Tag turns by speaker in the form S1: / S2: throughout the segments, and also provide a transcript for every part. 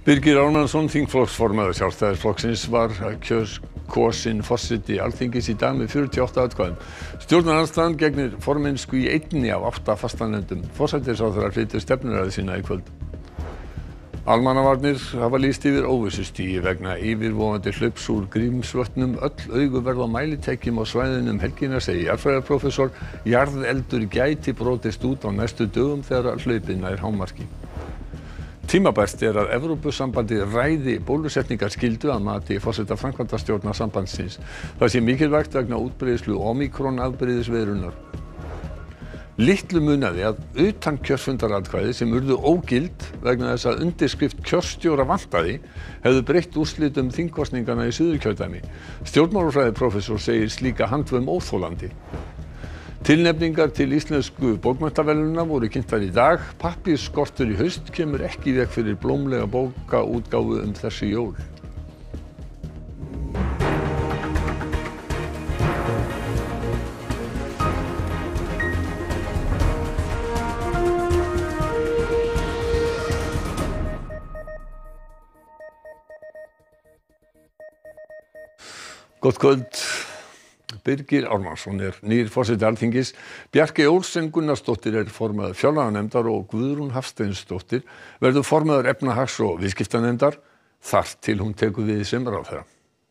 S1: Birgir Ármannsson, þingflokksformaður Sjálfstæðisflokksins, var kosinn forseti Alþingis í dag með 48 atkvæðum. Stjórnarandstaðan gegnir formennsku í einni af 8 fastanefndum. Forsætisráðherra flytur stefnuræðu sína í kvöld. Almannavarnir hafa lýst yfir óvissustigi vegna yfirvofandi hlaups úr Grímsvötnum. Öll augu verða á mælitækjum á svæðinu helgina, segir jarðfræðiprófessor. Jarðeldur gæti brotist út á næstu dögum þegar hlaupið nær hámarki. Tímabært að Evrópusambandið ræði bólusetningarskyldu að mati forseta framkvæmdastjórnar sambandsins. Það sé mikilvægt vegna útbreiðslu Omikron afbrigðisveirunnar. Litlu munaði að utankjörfundaratkvæði sem urðu ógild vegna þess að undirskrift kjörstjóra vantaði hefðu breytt úrslitum þingkosninganna í Suðurkjördæmi. Stjórnmálafræðiprófessor segir slíka handvömm óþolandi. Tilnefningar til íslensku bókmenntaverðlauna voru kynntar í dag. Pappírsskortur í haust kemur ekki í veg fyrir blómlega bókaútgáfu þessi jól. Gott kvöld. Birgir Ármannsson nýr forseti Alþingis. Bjarkey Olsen Gunnarsdóttir formaður fjárlaganefndar og Guðrún Hafsteinsdóttir verður formaður efnahags- og viðskiptanefndar þar til hún tekur við sem ráðherra.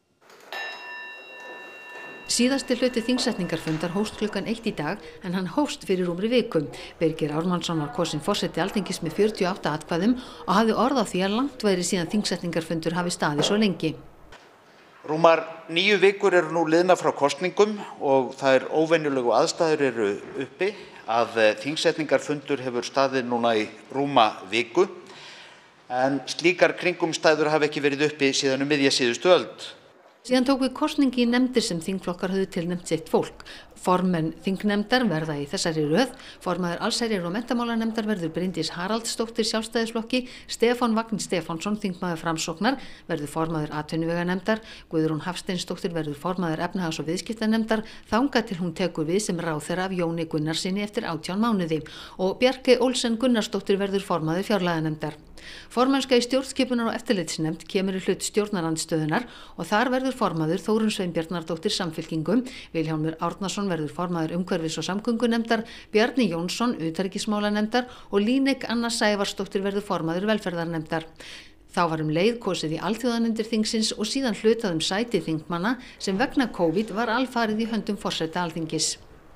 S2: Síðasti hluti þingsetningarfundar hófst klukkan 1 í dag en hann hófst fyrir rúmri viku. Birgir Ármannsson var kosinn forseti Alþingis með 48 atkvæðum og hafði orð á því að langt væri síðan þingsetningarfundur hafi staðið svo lengi.
S3: Rúmar 9 vikur eru nú liðnar frá kosningum og þær óvenjulegu aðstæður eru uppi að þingsetningarfundur hefur staðið núna í rúma viku en slíkar kringumstæður hafa ekki verið uppi síðan miðja síðustu öld.
S2: Síðan tók við kosningi í nefndir sem þingflokkar höfðu tilnefnt sitt fólk. Formenn þingnefndar verða í þessari röð. Formaður allsherjar- og menntamálanefndar verður Bryndís Haraldsdóttir Sjálfstæðisflokki, Stefán Vagn Stefánsson þingmaður Framsóknar verður formaður atvinnuveganefndar, Guðrún Hafsteinsdóttir verður formaður efnahags- og viðskiptanefndar þangað til hún tekur við sem ráðherra af Jóni Gunnarssyni eftir 18 mánuði og Bjarkey Olsen Gunnarsdóttir verður formaður fjárlaganefndar. Formennska í stjórnskipunar- og eftirlitsnefnd kemur í hlut stjórnarandstöðunar og þar verður formaður Þórunn Sveinbjarnardóttir Samfylkingum, Vilhjálmur Árnason verður formaður umhverfis- og samgöngunefndar, Bjarni Jónsson utanríkismálanefndar og Líneik Anna Sævarsdóttir verður formaður velferðarnefndar. Þá var leið kosið í alþjóðanefndir þingsins og síðan hlutað sæti þingmanna sem vegna COVID var alfarið í höndum forseta Alþingis.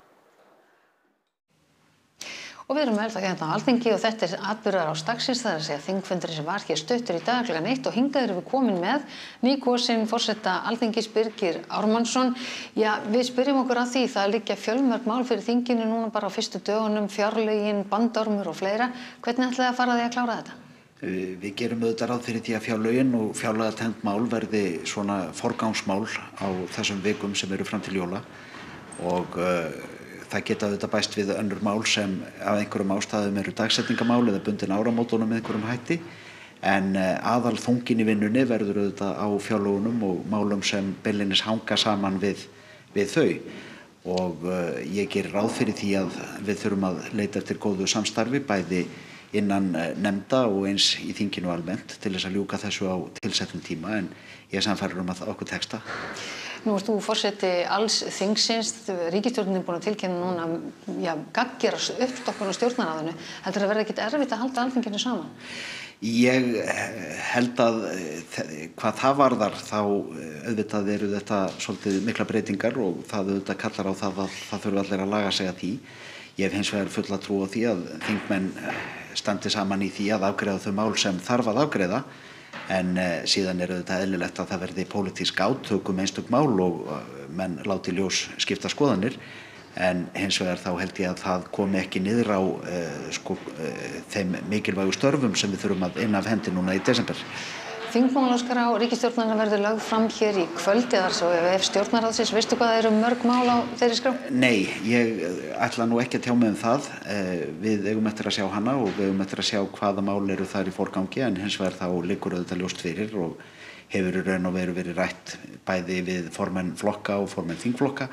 S2: Og við erum með það hérna á Alþingi og þetta atburðarás dagsins, það að segja þingfundurinn sem var hér stuttur í dag klukkan 1 og hingað erum við komin með nýkosinn forseta Alþingis Birgir Ármannsson. Já, við spyrjum okkur að því, það liggja fjölmörg mál fyrir þinginu núna bara á fyrstu dögunum, fjárlögin, bandormur og fleira. Hvernig ætlaði að fara því að klára þetta?
S4: Við gerum auðvitað ráð fyrir því að fjárlögin og fjárlagatengd mál verði svona forgangsmál á þessum vikum sem eru fram til jóla og það geta auðvitað bæst við önnur mál sem af einhverjum ástæðum eru dagsetningamál eða bundin áramótunum með einhverjum hætti en aðal þungin í vinnunni verður auðvitað á fjárlögunum og málum sem beinlínis hanga saman við þau og ég gerir ráð fyrir því að við þurfum að leita eftir góðu samstarfi bæði innan nefnda og eins í þinginu almennt til þess að ljúka þessu á tilsettum tíma en ég er sannfærður að okkur tekst það.
S2: Nú ert þú forseti alls þingsins, ríkisstjórnin er búin að tilkynna núna gagngera uppstokkun á stjórnarráðinu. Heldur það verði ekkert erfitt að halda Alþinginu saman?
S4: Ég held að hvað það varðar þá auðvitað eru þetta svolítið mikla breytingar og það auðvitað kallar á það að það þurfa allir að laga sig að því. Ég hef hins vegar fulla trú á því að þingmenn standi saman í því að afgreiða þau mál sem þarf að afgreiða en síðan er auðvitað eðlilegt að það verði pólitísk átök einstök mál og menn láti ljós skipta skoðanir en hins vegar þá held ég að það komi ekki niður á þeim mikilvægu störfum sem við þurfum að inna af hendi núna í desember.
S2: Þingmálaskrá ríkisstjórnarinnar verður lögð fram hér í kvöld eða svo ef stjórnarráðsins, veistu hvað það eru mörg mál á þeirri skrá?
S4: Nei, ég ætla nú ekki að tjá mig um það. Við eigum eftir að sjá hana og við eigum eftir að sjá hvaða mál eru þar í forgangi en hins vegar þá liggur auðvitað ljóst fyrir og hefur í raun og veru verið rætt bæði við formenn flokka og formenn þingflokka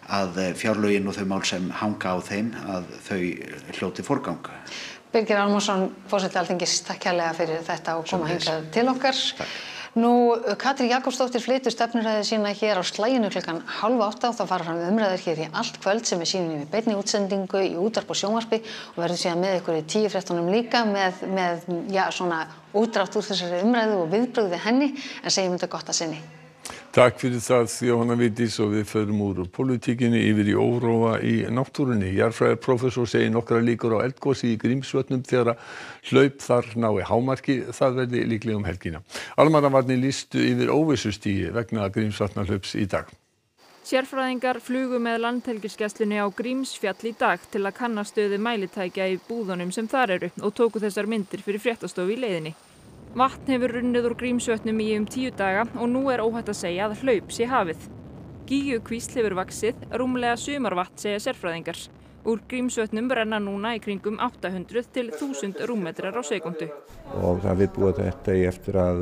S4: að fjárlögin og þau mál sem hanga á þeim að þau hljóti forgang.
S2: Birgir Ármannsson, forseti Alþingis, takk kærlega fyrir þetta og koma hingað til okkar.
S4: Takk.
S2: Nú, Katrín Jakobsdóttir flytur stefnuræðu sína hér á slaginu 7:30 og þá fara fram umræður hér í allt kvöld sem sýnin í beinni útsendingu í útvarpi og sjónvarpi og verður síðan með ykkur í 10:15 líka með svona útdrátt úr þessari umræðu og viðbrögð við henni, en segjum þetta gott að sinni.
S1: Takk fyrir það, Jóhanna Vigdís, og við förum úr pólitíkinni yfir í óróa í náttúrunni. Jarðfræðiprófessor segir nokkrar líkur á eldgosi í Grímsvötnum þegar hlaup þar nái hámarki, það verði líklega helgina. Almannavarnir lýstu yfir óvissustigi vegna Grímsvatnahlaups í dag.
S5: Sérfræðingar flugu með Landhelgisgæslunni á Grímsfjall í dag til að kanna stöðu mælitækja í búðunum sem þar eru og tóku þessar myndir fyrir fréttastofu í leiðinni. Vatn hefur runnið úr Grímsvötnum í 10 daga og nú er óhætt að segja að hlaup sé hafið. Gígjukvísl hefur vaxið, rúmlega sumarvatn segja sérfræðingar. Úr Grímsvötnum renna núna í kringum 800 til 1000 rúmmetrar á sekúndu.
S6: Og það viðbúið þetta í eftir að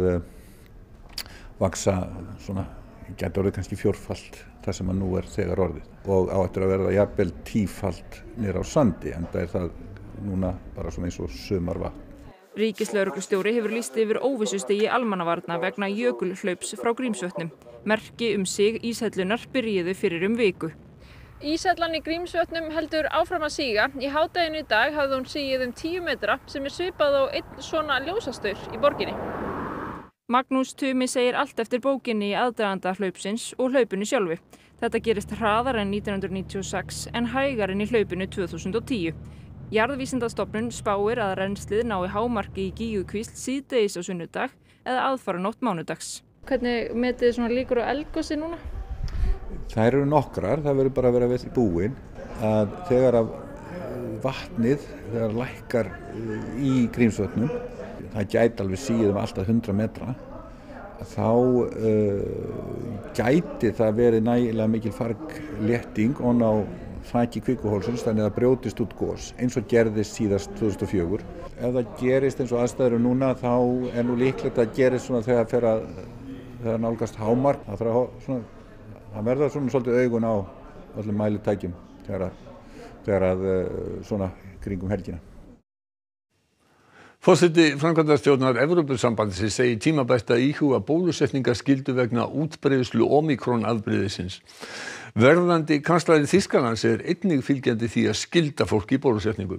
S6: vaxa svona, gæti orðið kannski 4-falt það sem að nú er þegar orðið. Og á eftir að verða jafnvel 10-falt niður á sandi, en það er það núna bara svona eins og sumarvatn.
S5: Ríkislögreglustjóri hefur lýst yfir óvissustigi almannavarna vegna jökulhlaups frá Grímsvötnum. Merki sig íshellunar byrjuðu fyrir viku.
S7: Íshellan í Grímsvötnum heldur áfram að síga. Í hádeginu í dag hafði hún sigið 10 metra sem er svipað á einn svona ljósastaur í borginni.
S5: Magnús Tumi segir allt eftir bókinni í aðdraganda hlaupsins og hlaupinu sjálfu. Þetta gerist hraðar en 1996 en hægar en í hlaupinu 2010. Jarðvísindastofnun spáir að rennslið nái hámarki í Gígjukvísl síðdegis á sunnudag eða aðfaranótt mánudags.
S7: Hvernig metið þið svona líkur á eldgosi núna?
S6: Það eru nokkrar, það verður bara að vera við búin að þegar að vatnið, þegar lækkar í Grímsvötnum, það gæti alveg síðan alltaf 100 metra, þá gæti það verið nægilega mikil farglétting og ná þaki kvikuhólsins, þannig að það brjótist út gos eins og gerðist síðast 2004. Ef það gerist eins og aðstæður núna þá er nú líklegt að gerist svona þegar nálgast hámark. Það verða svona svolítið augun á öllum mælitækjum þegar svona kringum helgina.
S1: Forseti framkvæmdastjórnar Evrópusambandsins segir tímabært að íhuga bólusetningarskyldu vegna útbreiðslu Omikron-afbrigðisins. Verðandi kanslari Þýskalands er einnig fylgjandi því að skylda fólk í bólusetningu.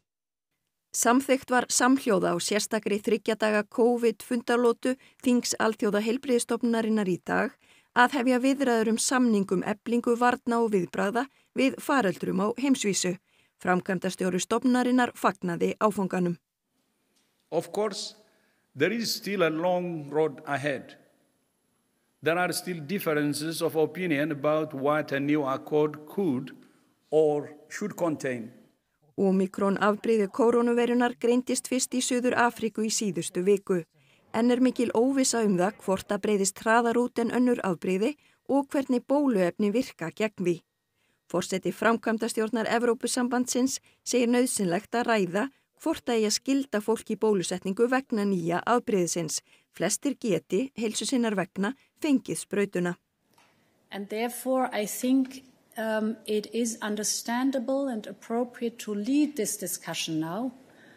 S8: Samþykkt var samhljóða á sérstakri 3 daga COVID-fundarlótu þings alþjóða heilbrigðisstofnunarinnar í dag að hefja viðræður samning eflingu varna og viðbragða við faröldrum á heimsvísu. Framkvæmdastjóri stofnunarinnar fagnaði áfanganum.
S9: Of course, there is still a long road ahead. There are still differences of opinion about what a new accord could or should contain.
S8: Omikron afbrigði kórónuveirunar greindist fyrst í Suður Afríku í síðustu viku. En er mikil óvissa það hvort að breiðist hraðar út en önnur afbrigði og hvernig bóluefni virka gegn því. Forseti framkvæmdastjórnar Evrópusambandsins segir nauðsynlegt að ræða hvort að skylda fólk í bólusetningu vegna nýja afbrigðisins. Flestir geti, heilsu sinnar vegna, fengið sprautuna.
S10: And therefore I think it is understandable and appropriate to lead this discussion now,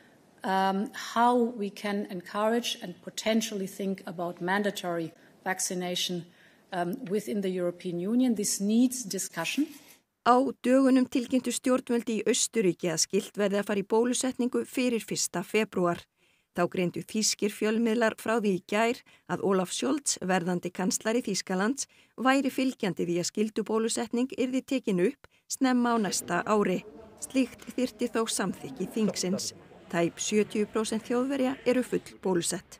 S10: how we can encourage and potentially think about mandatory vaccination within the European Union. This needs discussion.
S8: Á dögunum tilkynntu stjórnvöld í Austurríki að skylt verði að fara í bólusetningu fyrir 1. febrúar. Þá greindu þýskir fjölmiðlar frá því í gær að Olaf Scholz, verðandi kanslari Þýskalands, væri fylgjandi því að skyldubólusetning yrði tekin upp snemma á næsta ári. Slíkt þyrfti þó samþykki þingsins. Tæp 70% þjóðverja eru full bólusett.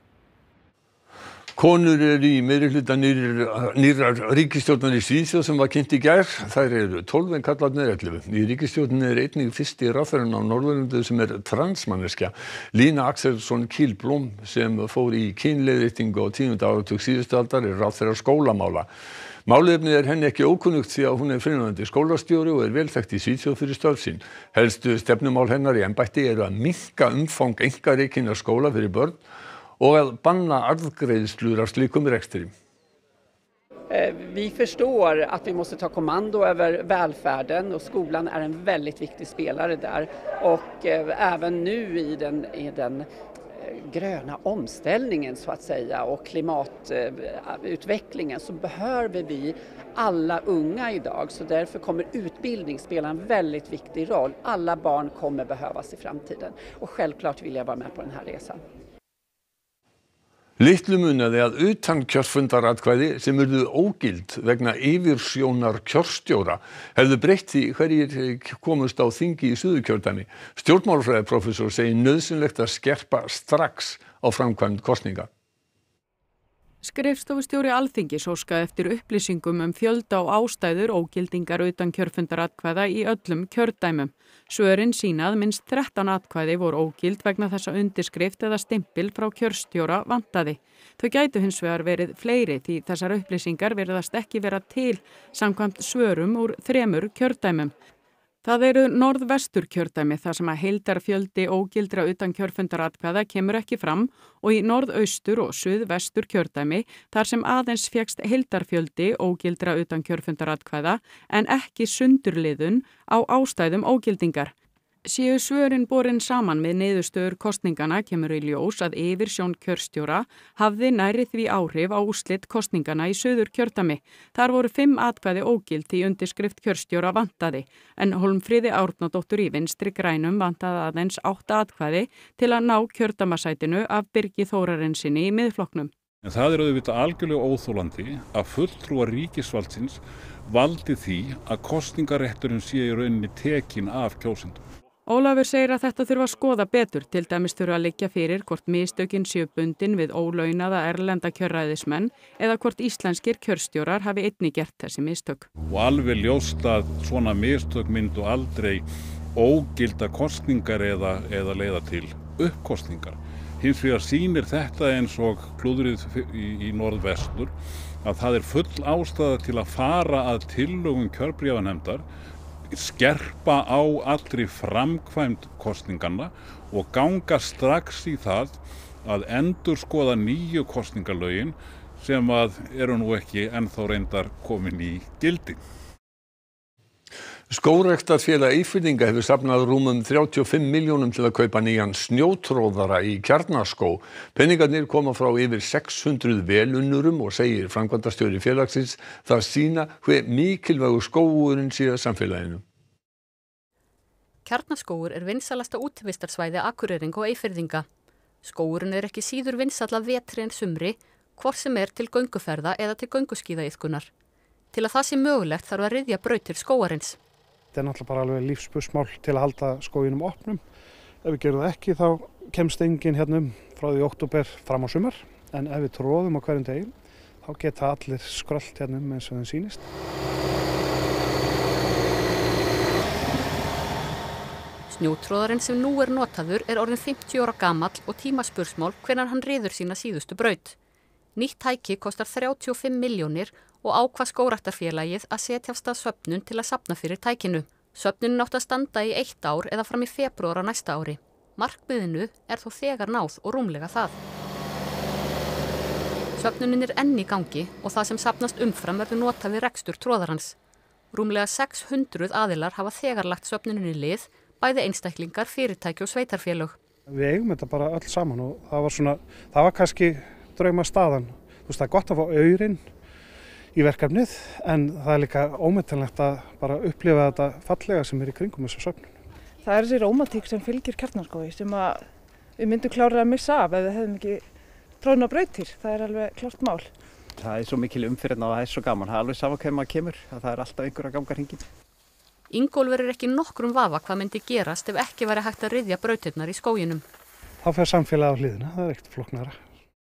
S1: Konur eru í meirihluta nýrrar ríkisstjórnar í Svíþjóð sem var kynnt í gær. Þær eru 12 en karlarnir 11. Í ríkisstjórninni er einnig fyrsti ráðherrann á Norðurlöndum sem er transmanneskja. Lína Axelsson Kihlblom sem fór í kynleiðréttingu á 10. áratug síðustu aldar er ráðherra skólamála. Málefnið er henni ekki ókunnugt því að hún er fyrrverandi skólastjóri og er vel þekkt í Svíþjóð fyrir störf sín. Helstu stefnumál hennar í embætti eru að minnka umfang einkarekinna skóla fyrir börn og að banna arðgreiðslur af slíkum rekstri.
S11: Vi förstår att vi måste ta kommando över välfärden och skolan är en väldigt viktig spelare där. Och även nu i den gröna omställningen så att säga och klimatutvecklingen så behöver vi alla unga idag. Så därför kommer utbildning spela en väldigt viktig roll. Alla barn kommer behövas i framtiden. Och självklart vill jag vara med på den här resan.
S1: Litlu munaði að utankjörfundaratkvæði sem urðu ógild vegna yfirsjónar kjörstjóra hefðu breytt því hverjir komust á þingi í Suðurkjördæmi. Stjórnmálafræðiprófessor segir nauðsynlegt að skerpa strax á framkvæmd kosninga.
S12: Skrifstofustjóri Alþingis óskaði eftir upplýsingum fjölda og ástæður ógildingar utankjörfundaratkvæða í öllum kjördæmum. Svörin sýna að minnst 13 atkvæði voru ógild vegna þess að undirskrift eða stimpil frá kjörstjóra vantaði. Þau gætu hins vegar verið fleiri því þessar upplýsingar virðast ekki vera til samkvæmt svörum úr 3 kjördæmum. Það eru norðvesturkjördæmi þar sem að heildarfjöldi ógildra utankjörfundaratkvæða kemur ekki fram og í norðaustur og suðvesturkjördæmi þar sem aðeins fékkst heildarfjöldi ógildra utankjörfundaratkvæða en ekki sundurliðun á ástæðum ógildingar. Séu svörin borin saman með niðurstöður kosningana kemur í ljós að yfirsjón kjörstjóra hafði nærri því áhrif á úrslit kosningana í Suðurkjördæmi. Þar voru 5 atkvæði ógild í undirskrift kjörstjóra vantaði, en Hólmfríði Árnadóttur í Vinstri grænum vantaði aðeins 8 atkvæði til að ná kjördæmasætinu af Birgi Þórarinssyni í Miðflokknum.
S13: En það auðvitað algjörlega óþolandi að fulltrúar ríkisvaldsins valdi því að kosningarétturinn sé í rauninni tekin af kjósendum.
S12: Ólafur segir að þetta þurfa að skoða betur, til dæmis þurfa að liggja fyrir hvort mistökin séu bundin við ólaunaða erlenda kjörræðismenn eða hvort íslenskir kjörstjórar hafi einnig gert þessi mistök.
S13: Og alveg ljóst að svona mistök myndu aldrei ógilda kosningar eða leiða til uppkosningar. Hins vegar sýnir þetta eins og klúðrið í norðvestur að það full ástæða til að fara að tillögum kjörbréfanefndar, skerpa á allri framkvæmd kosninganna og ganga strax í það að endurskoða nýju kosningalögin sem að eru nú ekki ennþá reyndar komin í gildi.
S1: Skógræktarfélag Eyfirðinga hefur safnað rúmum 35 milljónum til að kaupa nýjan snjótróðara í Kjarnaskóg. Peningarnir koma frá yfir 600 velunnurum og segir framkvæmdastjóri félagsins það sýna hve mikilvægur skógurinn sé að samfélaginu.
S14: Kjarnaskógur vinsælasta útivistarsvæði Akureyringa og Eyfirðinga. Skógurinn ekki síður vinsæll að vetri en sumri, hvort sem til gönguferða eða til gönguskíðaiðkunar. Til að það sé mögulegt þarf að ryðja brautir skógarins.
S15: Þetta náttúrulega bara alveg lífspursmál til að halda skóginum opnum. Ef við gerum það ekki þá kemst enginn hérna frá því október fram á sumar. En ef við tróðum á hverjum degi þá geta allir skröllt hérna eins og þeim sýnist.
S14: Snjótróðarinn sem nú notaður orðinn 50 ára gamall og tímaspursmál hvenær hann ryður sína síðustu braut. Nýtt tæki kostar 35 milljónir og ákvað Skógræktarfélagið að setja af stað söfnun til að safna fyrir tækinu. Söfnunin átti að standa í 1 ár eða fram í febrúar á næsta ári. Markmiðinu þó þegar náð og rúmlega það. Söfnunin enn í gangi og það sem safnast umfram verður notað við rekstur tróðarans. Rúmlega 600 aðilar hafa þegar lagt söfnuninni í lið, bæði einstaklingar, fyrirtæki og sveitarfélög.
S15: Við eigum þetta bara öll saman og það var kannski drauma staðan. Það gott að fá aurinn í verkefnið en það líka ómetanlegt að bara upplifa þetta fallega sem í kringum þessu söfnun.
S16: Það þessi rómantík sem fylgir Kjarnaskógi sem við myndum klárlega að missa af ef við hefðum ekki tróðna brautir. Það alveg klárt mál.
S17: Það svo mikil umferð og það svo gaman. Það alveg sama hvernig maður kemur. Það alltaf einhver að ganga hringinn.
S14: Ingólfur ekki nokkrum vafa hvað myndi gerast ef ekki væri hægt að ryðja brautirnar í skóginum.
S15: Þá fer samfélagið á hliðina. Það ekkert flóknara.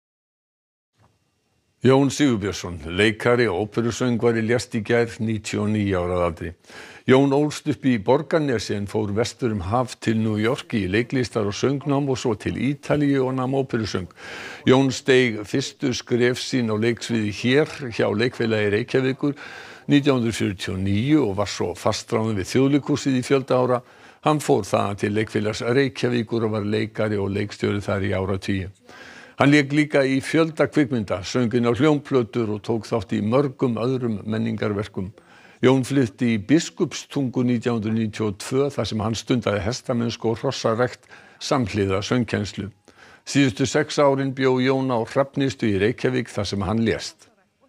S1: Jón Sigurbjörnsson, leikari og óperusöngvari lést í gær 99 ára að aldri. Jón ólst upp í Borgarnesi en fór vestur haf til New York í leiklistar og söngnám og svo til Ítalíu og nam óperusöng. Jón steig fyrstu skref sín á leiksviði hér hjá Leikfélagi Reykjavíkur 1949 og var svo fastráðinn við Þjóðleikhúsið í fjölda ára. Hann fór þaðan til Leikfélags Reykjavíkur og var leikari og leikstjóri þar í áratugi. Hann lék líka í fjölda kvikmynda, söng inn á hljómplötur og tók þátt í mörgum öðrum menningarverkum. Jón flytti í Biskupstungu 1992 þar sem hann stundaði hestamennsku og hrossarækt samhliða söngkennslu. Síðustu 6 árin bjó Jón á Hrafnistu í Reykjavík þar sem hann lést.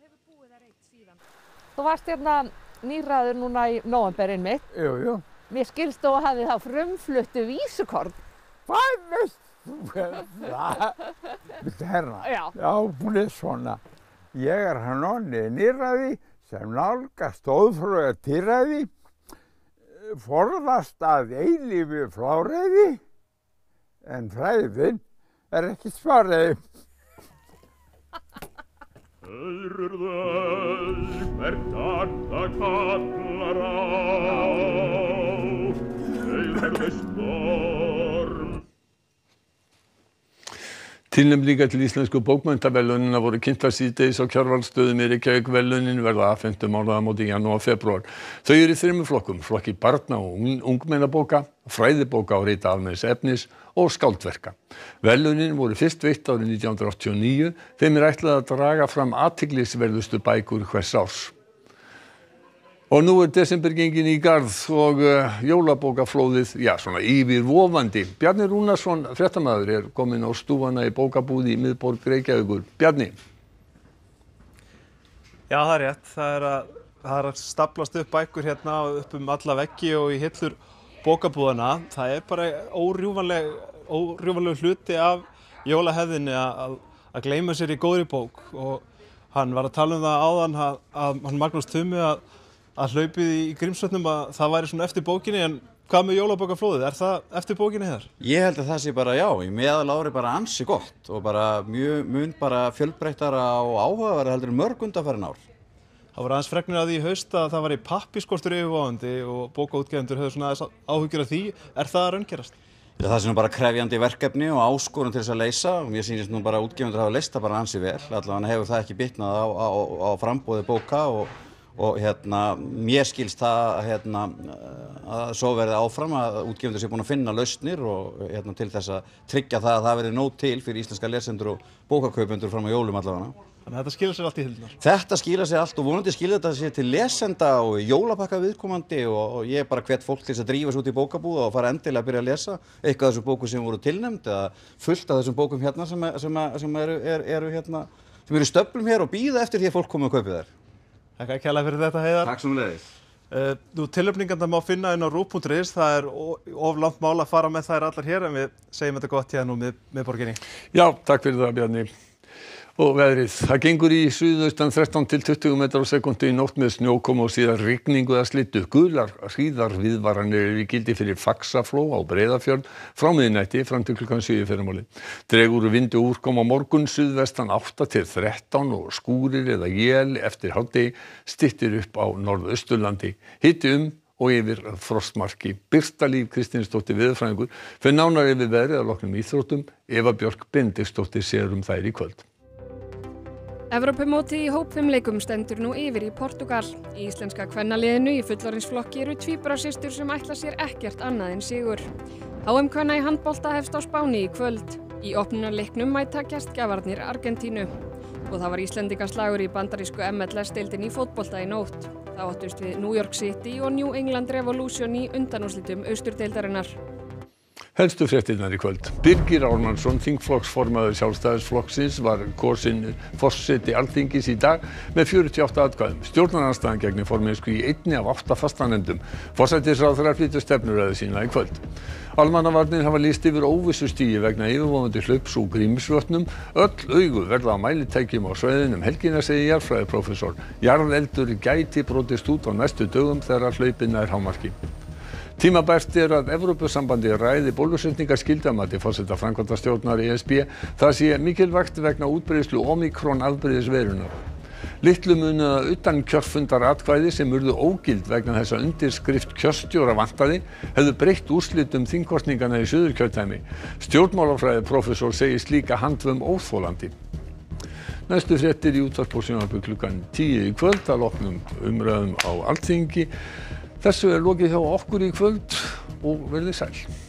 S18: Þú varst hérna nýraður núna í nóvember einmitt.
S19: Jú.
S18: Mér skilst þú að hafi þá frumfluttu vísukorn.
S19: Hvað veist þú það? Viltu herra? Já, hún svona. Ég hann onni nýraði sem nálgast óðfröga tilræði, forðast að eilífi fláreiði, en fræðin ekki svaraði.
S20: Öðrur þöll hvert arta kallar á, auðverði storm.
S1: Tilnefnd líka til íslensku bókmenntaverðlaunina voru kynntar síðdegis á Kjarvalsstöðum í Reykjavík. Verðlaunin verða afhent mánaðamótin janúar febrúar. Þau eru í 3 flokkum, flokki barna- og ungmennabóka, fræðibóka og rita almenns efnis og skáldverka. Verðlaunin voru fyrst veitt árið 1989. Þeim er ætlað að draga fram athyglisverðustu bækur hvers árs. Og nú er desember gengin í garð og jólabókaflóðið, svona yfirvofandi. Bjarni Rúnarsson, fréttamaður, er kominn á stúfana í bókabúð í miðborg Reykjavíkur. Bjarni.
S21: Já, það er rétt. Það er að staplast upp bækur hérna upp alla veggi og í hillur bókabúðana. Það er bara órjúfanleg hluti af jólahefðinni að gleyma sér í góðri bók. Og hann var að tala það áðan að hann Magnús Tumi að hlaupið í Grímsvötnum að það væri svona eftir bókinni, en hvað með jólabókaflóðið? Er það eftir bókinni hér?
S22: Ég held að það sé bara í meðalári bara ansi gott og bara mun bara fjölbreyttara og áhugaverðara heldur en mörg undanfarin ár.
S21: Það voru aðeins fregnir af því í haust að það var í pappírskortur yfirvofandi og bókaútgefendur höfðu svona aðeins áhyggjur af því. Er það að raungerast?
S22: Já, það er bara krefjandi verkefni og áskorun til þess að leysa og mér sýnist nú bara útgefendur hafa leyst það bara ansi vel. Allavega hefur það ekki bitnað á framboði bóka og mér skilst það að svo verði áfram að útgefendur sé búin að finna lausnir og til þess að tryggja það að það verði nóg til fyrir íslenska lesendur og bókakaupendur fram á jólum allavega.
S21: Þannig að þetta skilar sér allt í hillurnar?
S22: Þetta skilar sér allt og vonandi skilar þetta sér til lesenda og jólapakka viðkomandi og ég bara hvet fólk til þess að drífa sig út í bókabúð og fara endilega að byrja að lesa eitthvað af þessum bókum sem voru tilnefnd eða fullt af þessum bókum hérna sem eru í stöflum hér og bíða eftir því að fólk komi og kaupi þær.
S21: Takk kærlega fyrir þetta, Heiðar.
S22: Takk sömuleiðis.
S21: Tilnefningarnar má finna inn á ruv.is. Það er of langt mál að fara með þær allar hér en við segjum þetta gott hérna nú með borginni.
S1: Já, takk fyrir það, Bjarni. Og veðrið. Það gengur í suðaustan 13 til 20 metrar á sekúndu í nótt með snjókomu og síðan rigningu eða slyddu. Gular hríðarviðvaranir eru í gildi fyrir Faxaflóa á Breiðafjörð frá miðnætti fram til klukkan 7 í fyrramálið. Dregur vindu úrkoma á morgun suðvestan 8 til 13 og skúrir eða él eftir hádegi, styttir upp á Norðausturlandi. Hiti og yfir frostmarki. Birta Líf Kristinsdóttir veðurfræðingur fer nánar yfir veðrið að loknum íþróttum. Eva Björk Benediktsdóttir sér þær í kvöld.
S23: Evrópumótið í hópfimleikum stendur nú yfir í Portúgal. Í íslenska kvennaliðinu í fullorðinsflokki eru tvíburasystur sem ætla sér ekkert annað en sigur. HM kvenna í handbolta hefst á Spáni í kvöld. Í opnunarleiknum mæta gestgjafarnir Argentínu. Og það var Íslendingaslagur í bandarísku MLS-deildinni í fótbolta í nótt. Það áttust við New York City og New England Revolution í undanúrslitum austurdeildarinnar.
S1: Helstu fréttirnar í kvöld. Birgir Ármannsson, þingflokksformaður Sjálfstæðisflokksins, var kosinn forseti Alþingis í dag með 48 atkvæðum. Stjórnarandstaðan gegnir formennsku í 1 af 8 fastanefndum. Forsætisráðherra flytur stefnuræðu sína í kvöld. Almannavarnir hafa lýst yfir óvissustigi vegna yfirvofandi hlaups úr Grímsvötnum. Öll augu verða á mælitækjum á svæðinu helgina, segir jarðfræðiprófessor. Jarðeldur gæti brotist út á næstu dögum þegar hlaupið nær hámarki. Tímabært að Evrópusambandið ræði bólusetningaskyldu að mati forseta framkvæmdastjórnar ESB. Það sé mikilvægt vegna útbreiðslu Omikron afbrigðis veirunnar. Litlu muni að utankjörfundaratkvæði sem urðu ógild vegna þess að undirskrift kjörstjóra vantaði hefðu breytt úrslitum þingkosninganna í Suðurkjördæmi. Stjórnmálafræðiprófessor segir slíka handvömm óþolandi. Næstu fréttir í útvarpi og sjónvarpi klukkan 10 í kvöld að loknum umræðum á Alþingi. Þessu er lokið hjá okkur í kvöld og verið sæl.